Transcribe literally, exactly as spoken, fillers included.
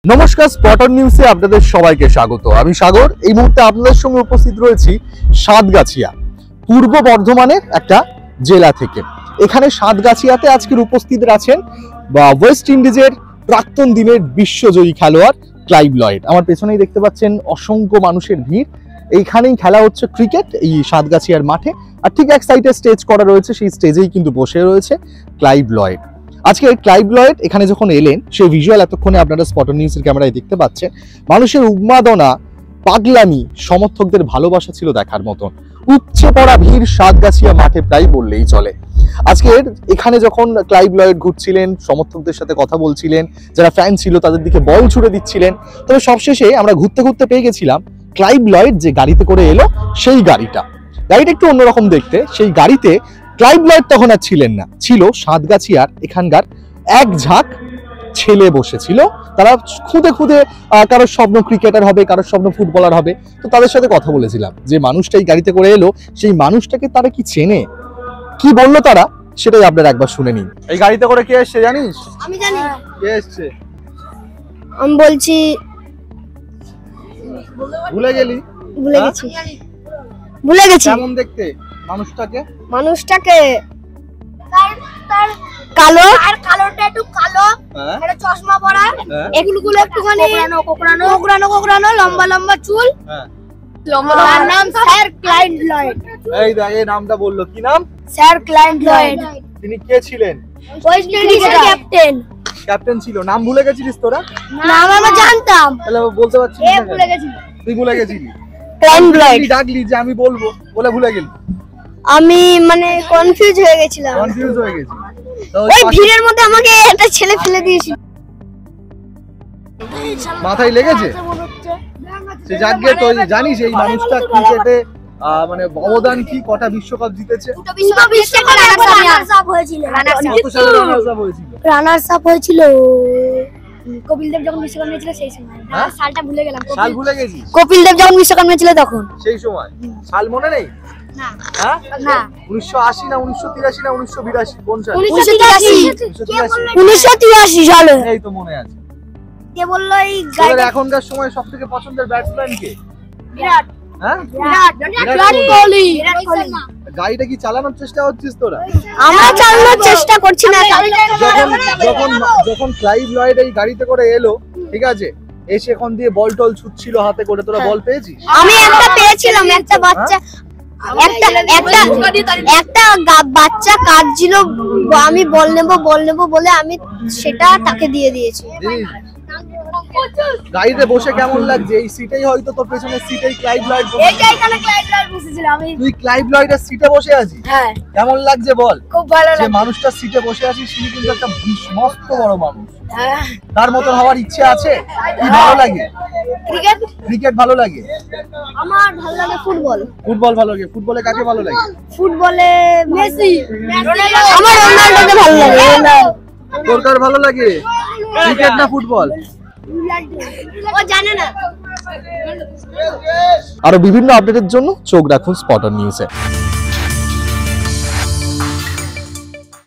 নমস্কার, স্পটার নিউজে আপনাদের সবাইকে স্বাগত। আমি সাগর। এই মুহূর্তে আপনাদের সঙ্গে উপস্থিত রয়েছি সাতগাছিয়া, পূর্ব বর্ধমানের একটা জেলা থেকে। এখানে সাতগাছিয়াতে আজকের উপস্থিত আছেন বা ওয়েস্ট ইন্ডিজের প্রাক্তন দিনের বিশ্বজয়ী খেলোয়াড় ক্লাইভ লয়েড। আমার পেছনেই দেখতে পাচ্ছেন অসংখ্য মানুষের ভিড়। এইখানেই খেলা হচ্ছে ক্রিকেট, এই সাতগাছিয়ার মাঠে। আর ঠিক এক সাইডে স্টেজ করা রয়েছে, সেই স্টেজেই কিন্তু বসে রয়েছে ক্লাইভ লয়েড। আজকে ক্লাইভ লয়েড এখানে যখন এলেন, সেই ভিজুয়াল এতক্ষণে আপনারা স্পটার নিউজের ক্যামেরায় দেখতে পাচ্ছেন। মানুষের উন্মাদনা, পাগলামি, সমর্থকদের ভালোবাসা ছিল দেখার মতন। উপচে পড়া ভিড় সাতগাছিয়া মাঠে প্রায় বললেই চলে। আজকের এখানে যখন ক্লাইভ লয়েড ঘুরছিলেন, সমর্থকদের সাথে কথা বলছিলেন, যারা ফ্যান ছিল তাদের দিকে বল ছুড়ে দিচ্ছিলেন। তবে সবশেষে আমরা ঘুরতে ঘুরতে পেয়ে গেছিলাম ক্লাইভ লয়েড যে গাড়িতে করে এলো, সেই গাড়িটা গাড়িটা একটু অন্যরকম দেখতে। সেই গাড়িতে ক্লাইভ লয়েড তখন আর ছিলেন না, ছিল সাতগাছিয়ার এখানকার এক ঝাঁক ছেলে বসেছিল। তারা খুদে খুদে কারোর স্বপ্ন ক্রিকেটার হবে, কারোর স্বপ্ন ফুটবলার হবে। তো তাদের সাথে কথা বলেছিলাম যে মানুষটা এই গাড়িতে করে এলো, সেই মানুষটাকে তারা কি চেনে, কি বললো তারা, সেটাই আপনারা একবার শুনে নিন। এই গাড়িতে করে কে এসছে জানিস? আমি জানি। কে এসছে? আমি বলছি। ভুলে গেলি? ভুলে গেছি ভুলে গেছি কেমন দেখতে মানুষটাকে? মানুষটাকে তার তার কালো, আর কালোটা একটু কালো, একটা চশমা পরা, এগুলো গুলো একটুখানি কোকড়ানো কোকড়ানো কোকড়ানো কোকড়ানো লম্বা লম্বা চুল। হ্যাঁ, লম্বা। তার নাম স্যার ক্লাইভ লয়েড। এই দেখ, এই নামটা বললো। কি নাম? Sir Clive Lloyd. তিনি কে ছিলেন? ওয়েস্ট ইন্ডিজের ক্যাপ্টেন। ক্যাপ্টেন ছিল। নাম ভুলে গেছিলিস তোরা? নাম আমরা জানতাম, তাহলে বলতে পারছিস এ না? ভুলে গেছি। তুই ভুলে গেছিলি? ক্লাইভ লয়েড ডাকলি যে আমি বলবো বলে ভুলে গেলি? আমি মানে কনফিউজ হয়ে গেছিলাম। কনফিউজ হয়ে গেছি। ওই ভিড়ের মধ্যে আমাকে একটা ছেলে ফেলে দিয়েছিল। মাথায় লেগেছে? সে যাকে তুই জানিস এই মানুষটা ক্রিকেটে মানে অবদান কি, কটা বিশ্বকাপ জিতেছে? দুটো বিশ্বকাপ রানার্স আপ হয়েছিল। কত সালে রানার্স আপ হয়েছিল? রানার্স আপ হয়েছিল কপিল দেব যখন বিশ্বকাপ নিয়েছিল সেই সময়। হ্যাঁ, সালটা ভুলে গেলাম। সাল ভুলে গেছিস? কপিল দেব যখন বিশ্বকাপ নিয়েছিল তখন। সেই সময় সাল মনে নেই? না। হ্যাঁ, না। উনিশশো আশি না উনিশশো তিরাশি না উনিশশো বিরাশি? কোন সাল? উনিশশো তিরাশি। উনিশশো তিরাশি সালে। এই তো মনে আছে। কে বললো এই গাড়ি? এখনকার সময় সবথেকে পছন্দের ব্যাটসম্যান কে? বিরাট। হ্যাঁ, বিরাট। বিরাট কোহলি। বিরাট কোহলি। গাড়িটা কি চালানোর চেষ্টা হচ্ছিস তোরা? আমরা চালানোর চেষ্টা করছি না। যখন যখন যখন ক্লাইভ লয়েড এই গাড়িতে করে এলো, ঠিক আছে, এসে এখন দিয়ে বল টল ছুটছিল হাতে করে, তোরা বল পেয়েছিস? আমি একটা পেয়েছিলাম, একটা বাচ্চা একটা একটা একটা বাচ্চা কাঁদছিল, আমি বল নেব বল নেব বলে আমি সেটা তাকে দিয়ে দিয়েছি। গাড়িতে বসে কেমন লাগছে? এই সিটেই হয়তো তোর পেছনের সিটেই ক্লাইভ লয়েড বসে। এইটা এখানে ক্লাইভ লয়েড বসেছিল। আমি তুই ক্লাইভ লয়েডের সিটে বসে আছিস? হ্যাঁ। কেমন লাগছে বল? খুব ভালো যে লাগছে। মানুষটার সিটে বসে আছিস তিনি কিন্তু একটা মস্ত বড় মানুষ। হ্যাঁ। তার মতন হওয়ার ইচ্ছে আছে? কি ভালো লাগে? ক্রিকেট। ক্রিকেট ভালো লাগে? আমার ভালো লাগে ফুটবল। ফুটবল ভালো লাগে? ফুটবলে কাকে ভালো লাগে? ফুটবলে মেসি, রোনাল্ডো। আমার রোনাল্ডোকে ভালো লাগে। তোর কার ভালো লাগে? ক্রিকেট না ফুটবল? ও জানে না। আরো বিভিন্ন আপডেটের জন্য চোখ রাখুন স্পটার নিউজে।